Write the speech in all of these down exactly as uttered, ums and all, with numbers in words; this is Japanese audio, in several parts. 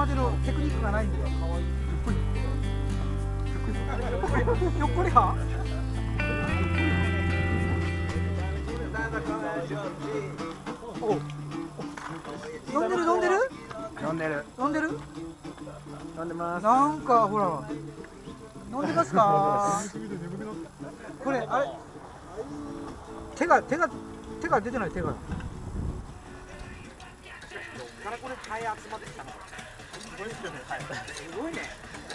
までのテクニックがないんだよ。可愛い。よっこりは。お。飲んでる飲んでる？ 飲んでる。 飲んでる？ 飲んでます。 なんかほら。飲んでますか？これあれ。手が手が手が出てない手が。 からこれハエ集まってきたの。すごいですよね。はい。すごいね。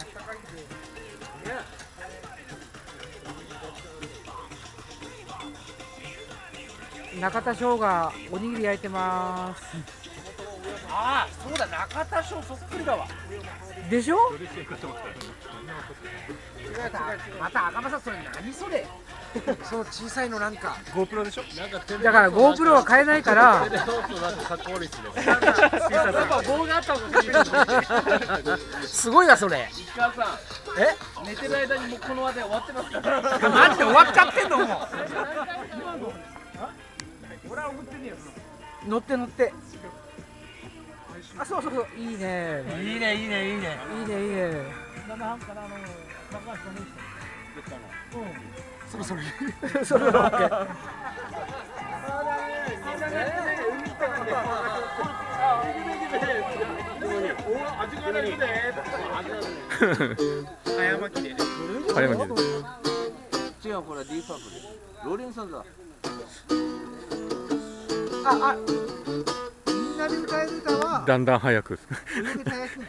中田翔がおにぎり焼いてます。 ああ、そうだ、中田翔そっくりだわ。 でしょ？ また赤間さん、それ何それ？その小さいのなんか GoPro でしょ？ だから GoPro は買えないから。 テレ東となんか加工率で。 やっぱ棒があった方がすごいわそれ。石川さん、え？寝てる間にもうこの話題終わってますから。マジで終わっちゃってんのもう。俺は送ってねえよ。 乗って乗って。あ、そうそうそう、いいね。 いいねいいねいいね。 いいねいいね。 そろそろ。 それはオッケー。 早巻きで。 早巻きで。 違う、これはディープアップで。ローレンさんだ。 あ、あ、みんなで歌える歌はだんだん早く。 泳げたやつ。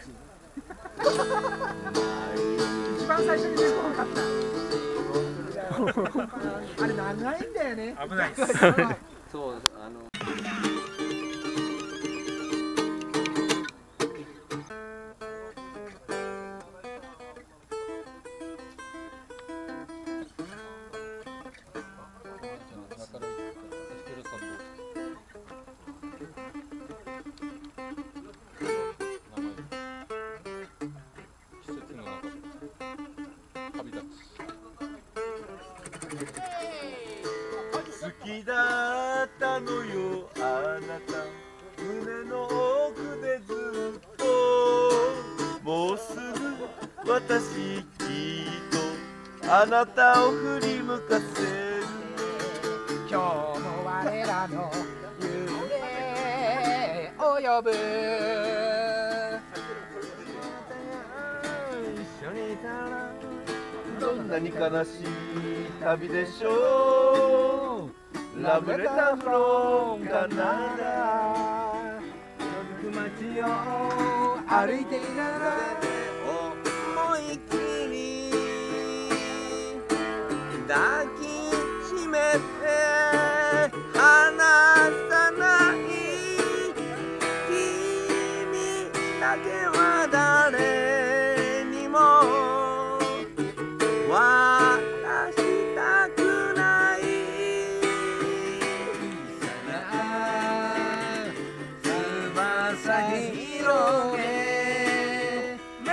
一番最初に出てこなかった。あれ長いんだよね。 危ないです。 そう、あの。 好きだったのよあなた胸の奥でずっともうすぐ私きっとあなたを振り向かせる今日も我らの夢を呼ぶ。 一緒にいたらどんなに悲しい旅でしょうラブレターフロンカナダ街を歩いていながら思いっきり抱きしめて離さない君だけは誰にも渡したくない翼広げ巡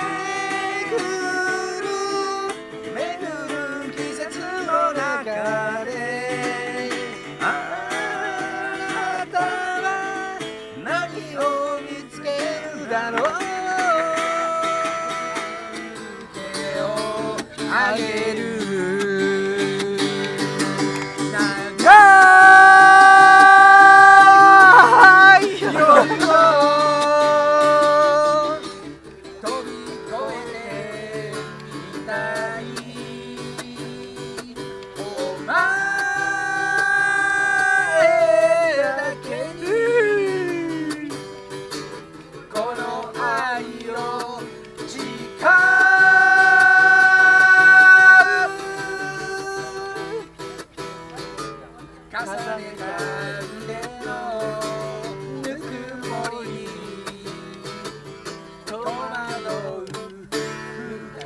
る巡る季節の中であなたは何を見つけるだろう手をあげる長い夜を飛び越えてみたいお前だけにこの愛を誓う重ねた腕のぬくもりに戸惑う二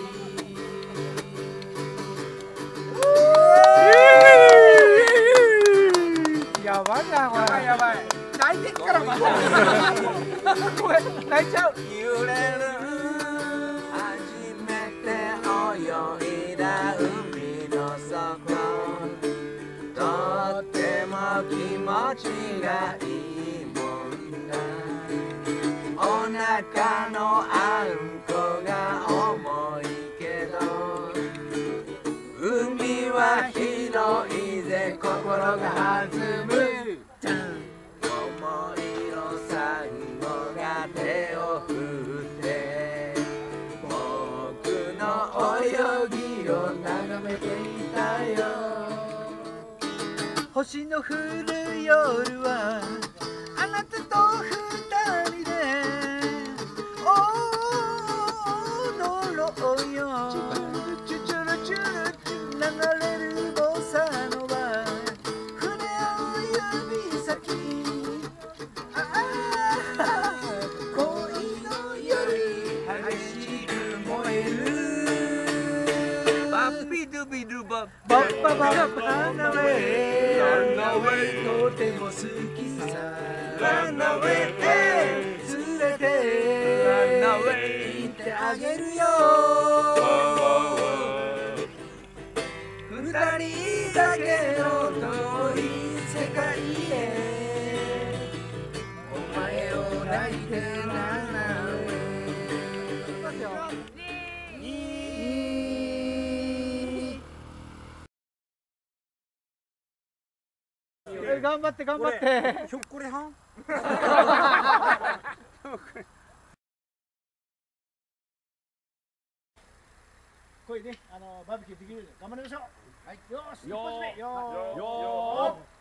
人。やばいなこれ。やばいやばい。泣いてっからまた。これ泣いちゃう。揺れる初めて泳いだ海の底とっても気持ちがいいもんだ同中のあんこが重いけど海は広いぜ心が弾む桃色サンゴが手を振って僕の泳ぎを眺めていたよ星の降る夜はあなたと二人で踊ろうよチュチュルチュルチュ流れるボサノバ船を指先ああ恋の夜激しく燃えるバッビドゥビドゥバッバッババッバランナウェイランナウェイとても好きさランナウェイへ連れてランナウェイ行ってあげるよ二人だけの遠い世界へお前を抱いてランナウェイ頑張って頑張ってひょっこりはんこれねあのバーベキューできるように頑張りましょうはいよーしよー一発目よーよー